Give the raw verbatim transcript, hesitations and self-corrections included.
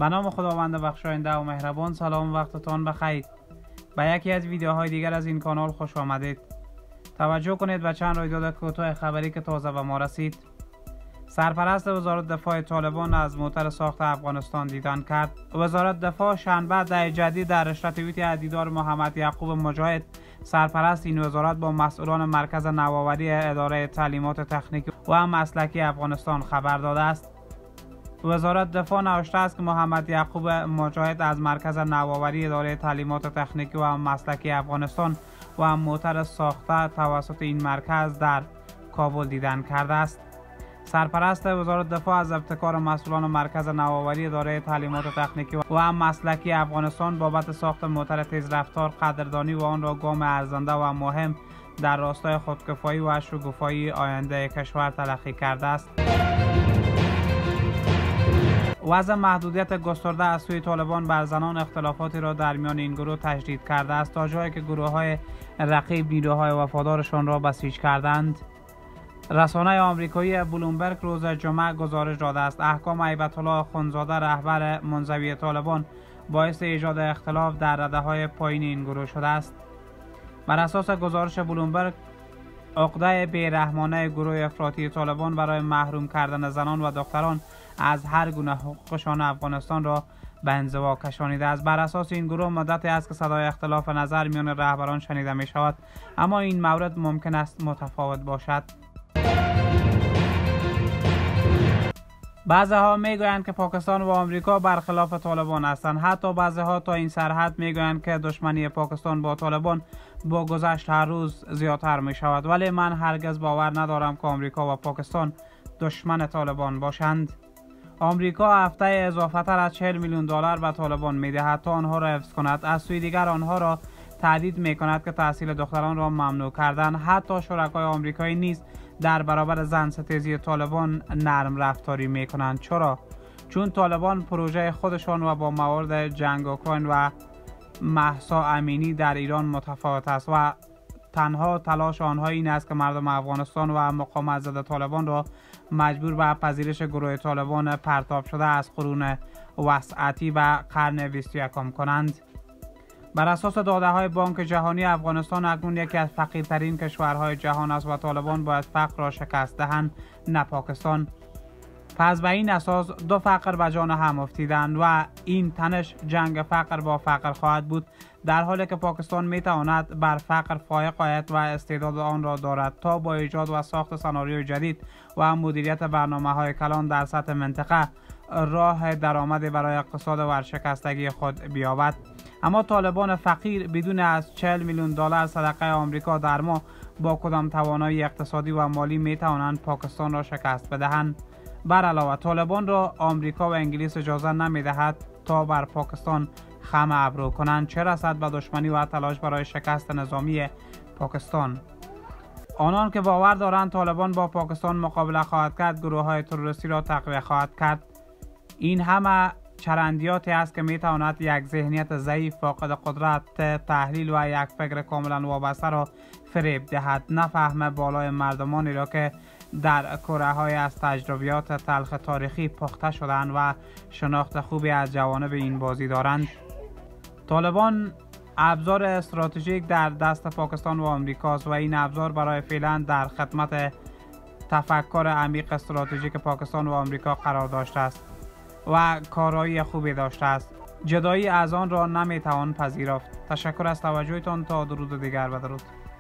به نام خداوند بخشاینده و مهربان. سلام، وقتتان بخیر. به یکی از ویدیوهای دیگر از این کانال خوش آمدید. توجه کنید به چند رویداد کوتاه خبری که تازه به ما رسید. سرپرست وزارت دفاع طالبان از موتر ساخت افغانستان دیدن کرد. وزارت دفاع شنبه در جدید در رشته توییت دیدار محمد یعقوب مجاهد، سرپرست این وزارت، با مسئولان مرکز نوآوری اداره تعلیمات تکنیکی و مسلکی افغانستان خبر داده است. وزارت دفاع نوشته است که محمد یعقوب مجاهد از مرکز نوآوری اداره تعلیمات تکنیکی و مسلکی افغانستان و موتر ساخته توسط این مرکز در کابل دیدن کرده است. سرپرست وزارت دفاع از ابتکار مسئولان مرکز نوآوری اداره تعلیمات تکنیکی و مسلکی افغانستان بابت ساخت موتر تیز رفتار قدردانی و آن را گام ارزنده و مهم در راستای خودکفایی و شکوفایی آینده کشور تلقی کرده است. وضع محدودیت گسترده از سوی طالبان بر زنان اختلافاتی را در میان این گروه تشدید کرده است، تا جایی که گروه های رقیب نیروهای وفادارشان را بسیج کردند. رسانه آمریکایی بلومبرگ روز جمعه گزارش داده است احکام هیبت الله اخوندزاده، رهبر منزوی طالبان، باعث ایجاد اختلاف در رده‌های پایین این گروه شده است. بر اساس گزارش بلومبرگ، عقده بی‌رحمانه گروه افراطی طالبان برای محروم کردن زنان و دختران از هر گونه حقوقشان افغانستان را به انزوا کشانیده است. بر اساس این گروه مدتی است که صدای اختلاف نظر میان رهبران شنیده می شود، اما این مورد ممکن است متفاوت باشد. بعضی ها می گویند که پاکستان و آمریکا برخلاف طالبان هستند. حتی بعضی ها تا این سرحد می گویند که دشمنی پاکستان با طالبان با گذشت هر روز زیادتر می شود، ولی من هرگز باور ندارم که آمریکا و پاکستان دشمن طالبان باشند. آمریکا هفته اضافه تر از چهل میلیون دلار به طالبان می دهد تا آنها را حفظ کند. از سوی دیگر آنها را تهدید می کند که تحصیل دختران را ممنوع کردن. حتی شرکای آمریکایی نیز در برابر زن ستیزی طالبان نرم رفتاری می کنند. چرا؟ چون طالبان پروژه خودشان و با موارد جنگ اوکراین و مهسا امینی در ایران متفاوت است و تنها تلاش آنها این است که مردم افغانستان و مقاومت ضد طالبان را مجبور به پذیرش گروه طالبان پرتاب شده از قرون وسطی و قرن بیست و یکم کنند. بر اساس داده های بانک جهانی، افغانستان اکنون یکی از فقیرترین کشورهای جهان است و طالبان باید فقر را شکست دهند، نه پاکستان. پس به این اساس دو فقر به جان هم افتیدند و این تنش جنگ فقر با فقر خواهد بود، در حالی که پاکستان می تواند بر فقر فائق آید و استعداد آن را دارد تا با ایجاد و ساخت سناریوی جدید و مدیریت برنامه های کلان در سطح منطقه راه درآمدی برای اقتصاد ورشکستگی خود بیابد. اما طالبان فقیر بدون از چهل میلیون دلار صدقه آمریکا در ماه با کدام توانایی اقتصادی و مالی می توانند پاکستان را شکست بدهند؟ بر علاوه طالبان را آمریکا و انگلیس اجازه نمی دهد تا بر پاکستان خم ابرو کنند، چه رسد به دشمنی و تلاش برای شکست نظامی پاکستان. آنان که باور دارند طالبان با پاکستان مقابله خواهد کرد، گروه های تروریستی را تقویت خواهد کرد. این همه چرندیاتی است که می تواند یک ذهنیت ضعیف، فاقد قدرت تحلیل و یک فکر کاملا وابسته را فریب دهد، نه فهم بالای مردمانی را که در کره های از تجربیات تلخ تاریخی پخته شدند و شناخت خوبی از جوانب این بازی دارند. طالبان ابزار استراتژیک در دست پاکستان و آمریکاست و این ابزار برای فعلا در خدمت تفکر عمیق استراتژیک پاکستان و آمریکا قرار داشته است و کارایی خوبی داشته است. جدایی از آن را نمی توان پذیرفت. تشکر از توجهتان. تا درود دیگر، بدرود.